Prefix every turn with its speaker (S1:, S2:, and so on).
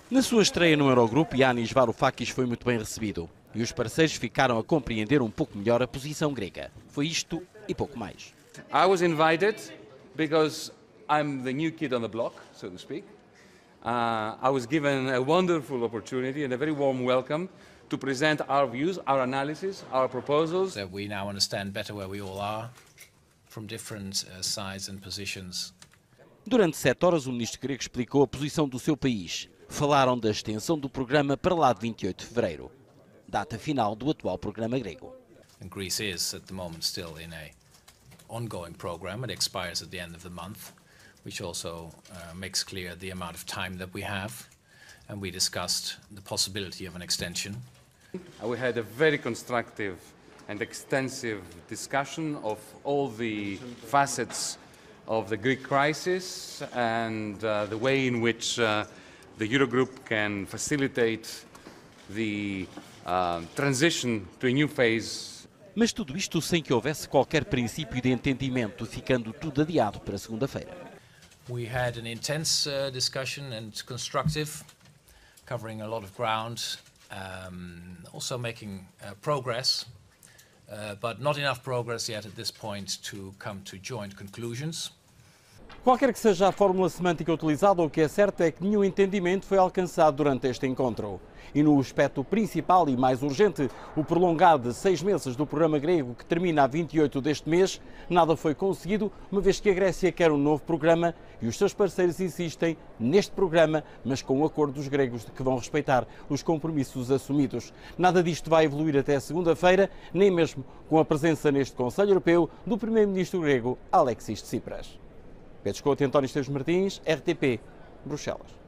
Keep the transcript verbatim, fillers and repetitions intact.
S1: Na sua estreia no Eurogrupo, Yanis Varoufakis foi muito bem recebido e os parceiros ficaram a compreender um pouco melhor a posição grega. Foi isto e pouco mais.
S2: I was invited because I'm the new kid on the block, so to speak. Uh, I was given a wonderful opportunity and a very warm welcome to present our views, our analysis, our proposals.
S3: That we now understand better where we all are from different uh, sides and positions.
S1: Durante sete horas, o ministro grego explicou a posição do seu país. Falaram da extensão do programa para lá de vinte e oito de fevereiro, data final do atual programa grego.
S3: And Greece is, at the moment, still in a ongoing program. It expires at the end of the month, which also uh, makes clear the amount of time that we have. And we discussed the possibility of an extension.
S2: We had a very constructive and extensive discussion of all the facets of the Greek crisis and uh, the way in which uh, the Eurogroup can facilitate the uh, transition to a new phase.
S1: Mas tudo isto sem que houvesse qualquer princípio de entendimento, ficando tudo adiado para segunda-feira.
S3: We had an intense uh, discussion and constructive, covering a lot of ground, um, also making uh, progress, uh, but not enough progress yet at this point to come to joint conclusions.
S1: Qualquer que seja a fórmula semântica utilizada, o que é certo é que nenhum entendimento foi alcançado durante este encontro. E no aspecto principal e mais urgente, o prolongado de seis meses do programa grego, que termina a vinte e oito deste mês, nada foi conseguido, uma vez que a Grécia quer um novo programa e os seus parceiros insistem neste programa, mas com o acordo dos gregos de que vão respeitar os compromissos assumidos. Nada disto vai evoluir até segunda-feira, nem mesmo com a presença neste Conselho Europeu do primeiro-ministro grego Alexis Tsipras. Pedro Couto e António Esteves Martins, R T P, Bruxelas.